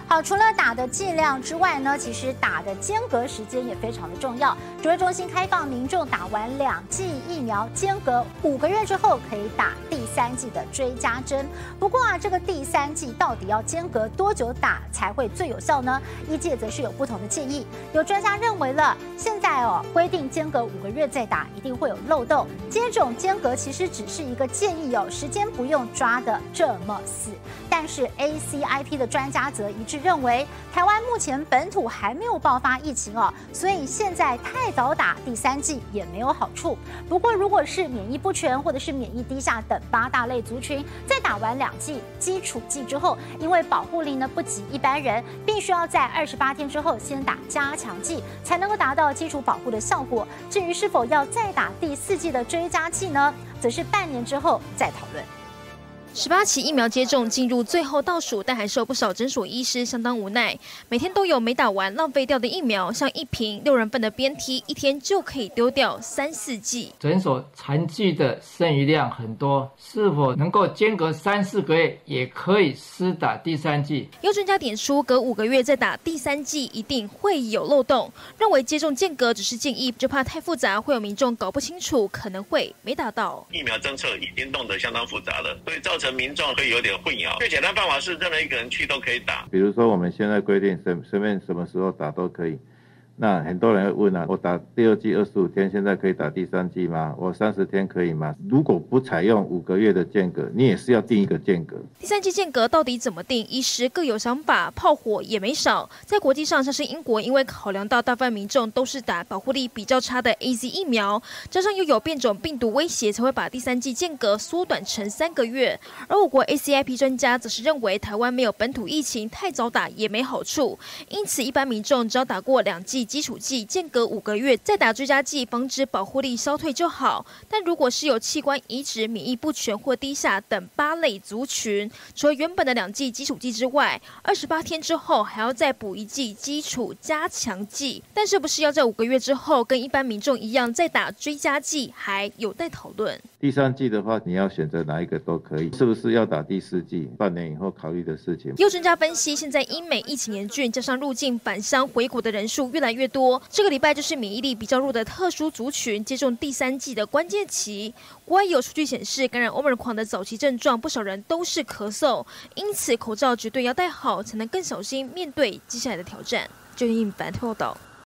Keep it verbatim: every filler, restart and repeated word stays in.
好，除了打的剂量之外呢，其实打的间隔时间也非常的重要。指挥中心开放民众打完两剂疫苗，间隔五个月之后可以打第三剂的追加针。不过啊，这个第三剂到底要间隔多久打才会最有效呢？医界则是有不同的建议。有专家认为了，现在哦规定间隔五个月再打，一定会有漏洞。接种间隔其实只是一个建议哦，时间不用抓得这么死。但是 A C I P 的专家则一致认为，台湾目前本土还没有爆发疫情哦，所以现在太早打第三剂也没有好处。不过，如果是免疫不全或者是免疫低下等八大类族群，在打完两剂基础剂之后，因为保护力呢不及一般人，必须要在二十八天之后先打加强剂，才能够达到基础保护的效果。至于是否要再打第四剂的追加剂呢，则是半年之后再讨论。 十八期疫苗接种进入最后倒数，但还是有不少诊所医师相当无奈，每天都有没打完浪费掉的疫苗，像一瓶六人份的边梯，一天就可以丢掉三四剂。 诊所残剂的剩余量很多，是否能够间隔三四个月也可以施打第三剂？ 有专家点出，隔五个月再打第三剂一定会有漏洞，认为接种间隔只是建议，就怕太复杂，会有民众搞不清楚，可能会没打到。 疫苗政策已经弄得相当复杂了，所以造成民众会有点混淆。最简单办法是任何一个人去都可以打。 比如说我们现在规定随随便什么时候打都可以。那很多人会问啊，我打第二剂二十五天，现在可以打第三剂吗？我三十天可以吗？如果不采用五个月的间隔，你也是要定一个间隔。 第三剂间隔到底怎么定？医师各有想法，炮火也没少。在国际上，像是英国，因为考量到大部分民众都是打保护力比较差的 A Z 疫苗，加上又有变种病毒威胁，才会把第三剂间隔缩短成三个月。而我国 A C I P 专家则是认为，台湾没有本土疫情，太早打也没好处，因此一般民众只要打过两剂基础剂，间隔五个月再打追加剂，防止保护力消退就好。但如果是有器官移植、免疫不全或低下等八类族群，除了原本的两剂基础剂之外，二十八天之后还要再补一剂基础加强剂。但是不是要在五个月之后跟一般民众一样再打追加剂，还有待讨论。 第三剂的话，你要选择哪一个都可以，是不是要打第四剂？半年以后考虑的事情。 有专家分析，现在英美疫情严峻，加上入境返乡回国的人数越来越多，这个礼拜就是免疫力比较弱的特殊族群接种第三剂的关键期。国外有数据显示，感染 Omicron 的早期症状，不少人都是咳嗽，因此口罩绝对要戴好，才能更小心面对接下来的挑战。就因反报道。